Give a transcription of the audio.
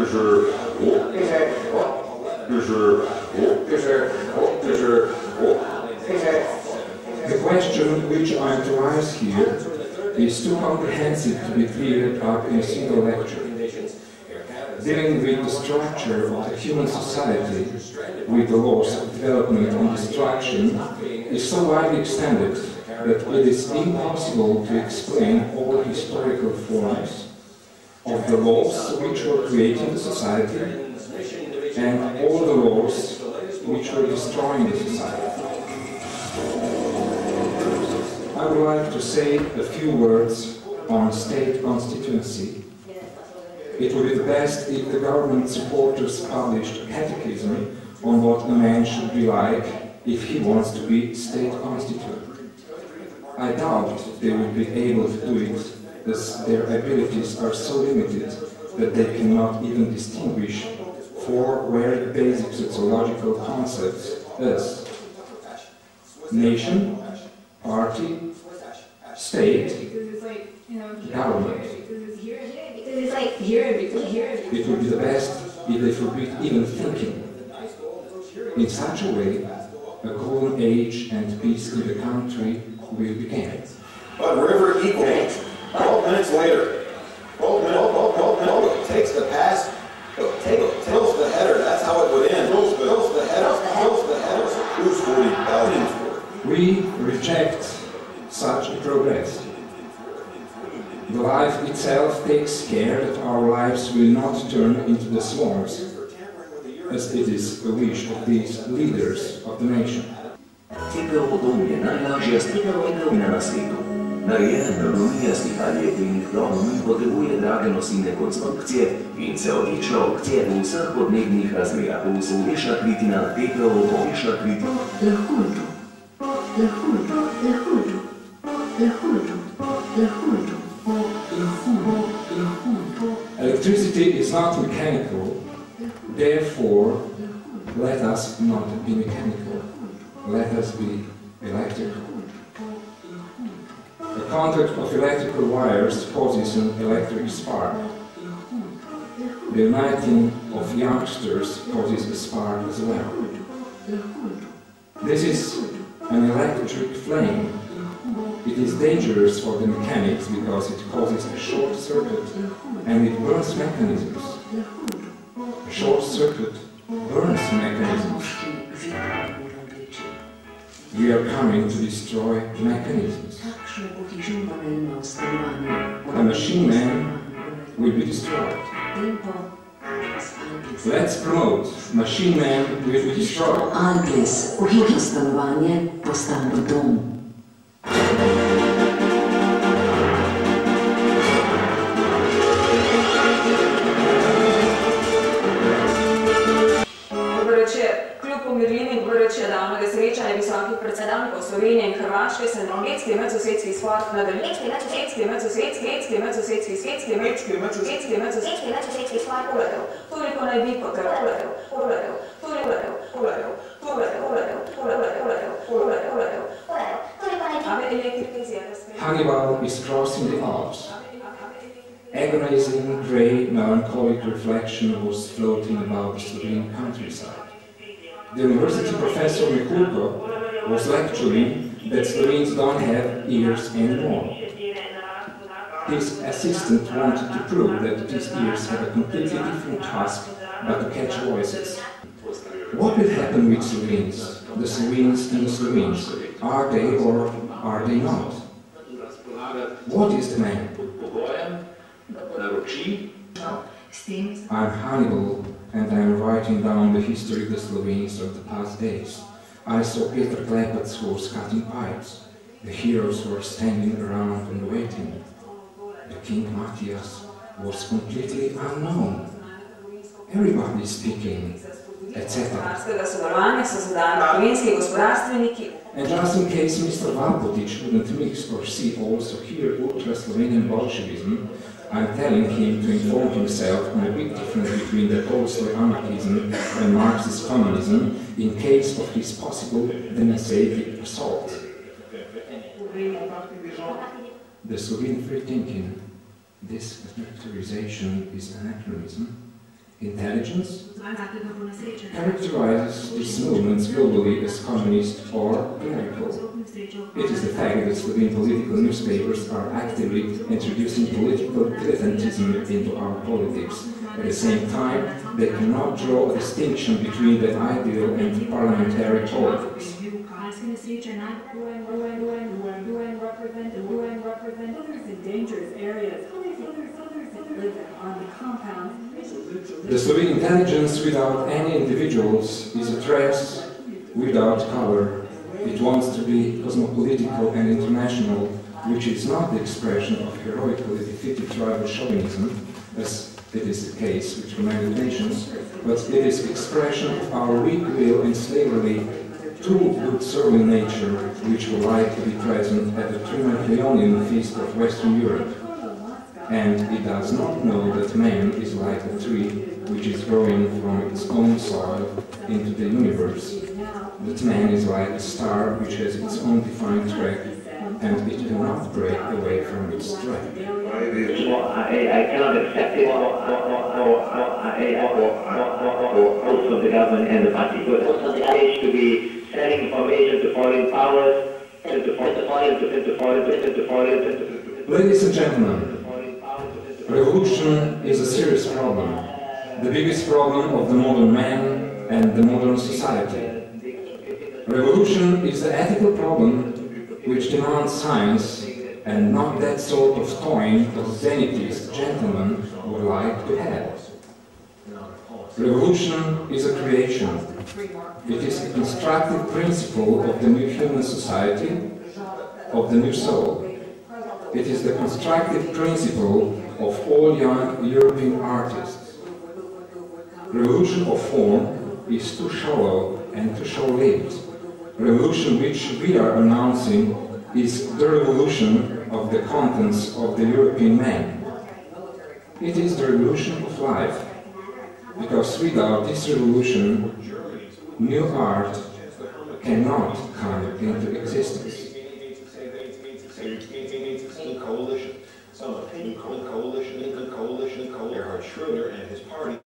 The question which I am to raise here is too comprehensive to be cleared up in a single lecture. Dealing with the structure of the human society, with the laws of development and destruction, is so widely extended that it is impossible to explain all historical forms of the laws which were creating the society and all the laws which were destroying the society. I would like to say a few words on state constituency. It would be the best if the government supporters published a catechism on what a man should be like if he wants to be state constituent. I doubt they would be able to do it, as their abilities are so limited that they cannot even distinguish four very basic sociological concepts as nation, party, state, government. It would be the best if they forbid even thinking. In such a way, a golden age and peace in the country will begin. But river equal. 12 minutes later. 12 minutes. Takes the pass. Tills the header. That's how it would end. Tills the header. Who's 40,000? We reject such a progress. The life itself takes care that our lives will not turn into the swarms, as it is the wish of these leaders of the nation. Cipelpodom je najlažja strukturina na svetu. Narejena neuronija slikarje tujih plovov potrebuje drage nosilne konstrukcije in se odlično obkcije v vseh podnebnih razmerah. Usodešna kritina Cipelpodom odlična kritina. Electricity is not mechanical, therefore let us not be mechanical, let us be electrical. The contact of electrical wires causes an electric spark. The uniting of youngsters causes a spark as well. This is an electric flame. It is dangerous for the mechanics because it causes a short circuit and it burns mechanisms. A short circuit burns mechanisms. We are coming to destroy mechanisms. The machine man will be destroyed. Let's promote machine man will be destroyed. Angles, pohitno stanovanje postane dom. Davnega srečanja visokih predsednikov Slovenije in Hrvaške se energetski medsosedski spor nadaljuje. Toliko naj bi Hannibal is crossing the Alps. Agonizing, grey, melancholic reflection was floating about the Slovene countryside. The university professor Mikulko was lecturing that Slovenes don't have ears anymore. His assistant wanted to prove that these ears have a completely different task but to catch voices. What will happen with Slovenes? The Slovenes and the Slovenes, are they or are they not? What is the man? I'm Hannibal, and I'm writing down the history of the Slovenes of the past days. I saw Peter Klepec who was cutting pipes. The heroes were standing around and waiting. The King Matthias was completely unknown. Everybody is speaking, etc. And just in case Mr. Valpotic wouldn't mix or see also here ultra-Slovenian Bolshevism, I'm telling him to inform himself on a big difference between the Tolstoy anarchism and Marxist communism in case of his possible Denisovich assault. The Slovene free thinking, this characterization is anachronism, Intelligence characterizes these movements globally as communist or clerical. It is the fact that Slovene political newspapers are actively introducing political dilettantism into our politics. At the same time, they cannot draw a distinction between the ideal and parliamentary politics. The Slovene intelligence without any individuals is a dress without color. It wants to be cosmopolitical and international, which is not the expression of heroically defeated tribal chauvinism, as it is the case with Romanian nations, but it is the expression of our weak will and slavery to good serving nature, which would like to be present at the Trimalchionian feast of Western Europe. And it does not know that man is like a tree which is growing from its own soil into the universe. That man is like a star which has its own defined track, and it cannot break away from its track. I cannot accept it also the government and the party. Also the age to be selling information to foreign powers, Ladies and gentlemen, revolution is a serious problem, the biggest problem of the modern man and the modern society. Revolution is the ethical problem which demands science and not that sort of toying that zenithist gentlemen would like to have. Revolution is a creation. It is a constructive principle of the new human society, of the new soul. It is the constructive principle of all young European artists. Revolution of form is too shallow and too short-lived. Revolution which we are announcing is the revolution of the contents of the European man. It is the revolution of life, because without this revolution, new art cannot come into existence. Coalition. Some opinion coalition, Gerhard Schröder and his party.